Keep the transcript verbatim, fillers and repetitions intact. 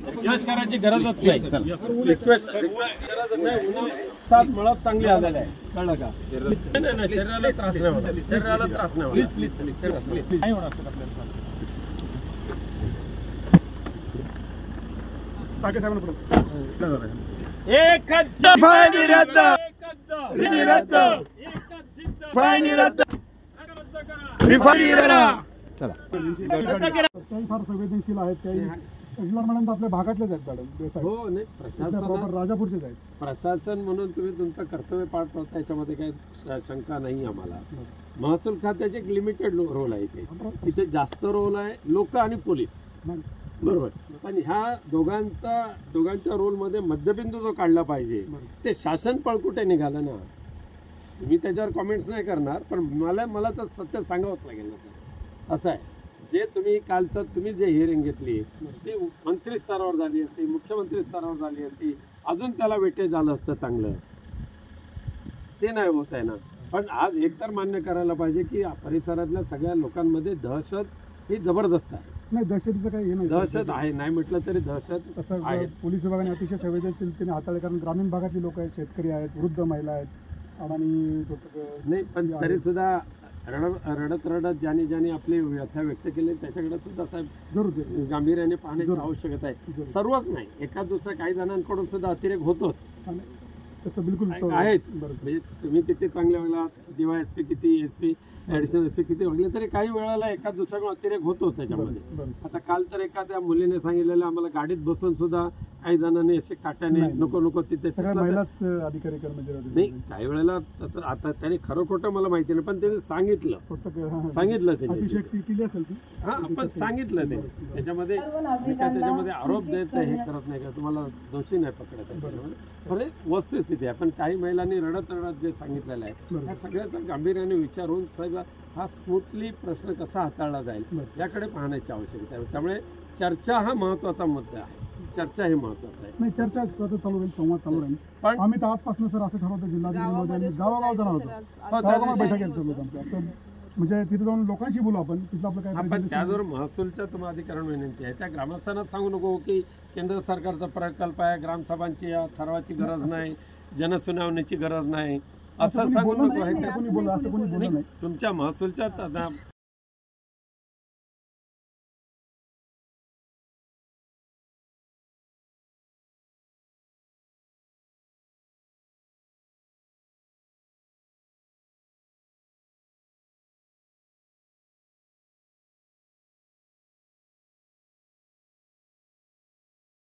यश करायची गरजच नाही. रिक्वेस्ट गरज नाही. उन्हात मळप चांगली आलेला आहे, कळलं का? नाही नाही, शरीराला त्रास नाही होणार, शरीराला त्रास नाही होणार. प्लीज प्लीज नाही होणार सर आपल्याला त्रास. एकच फायनी रद्द, एकच रद्द, एकच जिद्द, फायनी रद्द, रद्द करा, रिफायनी करा. चला, काही फार संवेदनशील आहेत, काही तहसीलदार म्हणून आपल्या भागातलेच आहेत मॅडम. हो नाही, प्रशासन राजापूरचेच आहेत. प्रशासन म्हणून तुम्ही तुमचं कर्तव्य पार पाडता, याच्यामध्ये काही शंका नाही आम्हाला. महसूल खात्याचे एक लिमिटेड रोल आहे इथे, इथे जास्त रोल आहे लोक आणि पोलीस, बरोबर. पण ह्या दोघांचा दोघांच्या रोलमध्ये मध्यबिंदू जो काढला पाहिजे ते शासन पळकुटे निघालं ना. मी त्याच्यावर कॉमेंट्स नाही करणार, पण मला मला तर सत्य सांगावंच लागेल ना सर. असं आहे, जे तुम्ही कालचं तुम्ही जे हिअरिंग घेतली ती मंत्री स्तरावर झाली असती, मुख्यमंत्री स्तरावर झाली असती, अजून त्याला वेटेज झालं असतं चांगलं. ते नाही होत आहे ना. पण आज एकतर मान्य करायला पाहिजे की परिसरातल्या सगळ्या लोकांमध्ये दहशत ही जबरदस्त आहे. नाही, दहशतीचं काही हे नाही, दहशत आहे, नाही म्हटलं तरी दहशत तसं आहे. पोलीस विभागाने अतिशय संवेदनशीलतेने हाताळले, कारण ग्रामीण भागातली लोक आहेत, शेतकरी आहेत, वृद्ध महिला आहेत, आणि नाही. पण तरी सुद्धा रडत रडत रडत ज्याने ज्याने आपली व्यथा व्यक्त केली त्याच्याकडे सुद्धा साहेब जरूर गांभीर्याने पाहण्याची आवश्यकता आहे. सर्वच नाही, एका दुसऱ्या काही जणांकडून सुद्धा अतिरेक होतोच, तसं बिलकुल आहेच. म्हणजे तुम्ही किती चांगल्या वेळेला डीवायएसपी किती, एसपी ऍडिशनल एसपी किती वागले तरी काही वेळेला एका दुसऱ्याकडून अतिरेक होतो त्याच्यामध्ये. आता काल तर एखाद्या मुलीने सांगितलेलं आम्हाला गाडीत बसून सुद्धा काही जणांनी असे काट्याने नको नको तिथे महिलाच अधिकारी कर्मचारी नाही. काही वेळेला आता त्याने खरं खोटं मला माहिती नाही, पण त्याने सांगितलं सांगितलं त्याने हा आपण सांगितलं ते. त्याच्यामध्ये त्याच्यामध्ये आरोप देत हे करत नाही का, तुम्हाला दोषी नाही पकडत आहे, वस्तुस्थिती आहे. पण काही महिलांनी रडत रडत जे सांगितलेलं आहे त्या सगळ्याचा गांभीर्याने विचार होऊन साहेब हा स्मूथली प्रश्न कसा हाताळला जाईल याकडे पाहण्याची आवश्यकता आहे. त्यामुळे चर्चा हा महत्वाचा मुद्दा आहे. चर्चा हे महत्वाचं आहे. नाही, चर्चा चालू राहील, संवाद चालू राहील. पण आम्ही तर आजपासून सर असं ठरवतो, जिल्हाधिकारी गावागाव जाणार होतो, बैठक आमच्या, असं म्हणजे तिथे जाऊन लोकांशी बोलू आपण. तिथं आपलं काय आपण त्याचबरोबर महसूलच्या तुम्हाला अधिकरण विनंती आहे, त्या ग्रामस्थांना सांगू नको की केंद्र सरकारचा प्रकल्प आहे, ग्रामसभांची ठरवाची गरज नाही, जनसुनावणीची गरज नाही, असं सांगू नको. तुमच्या महसूलच्या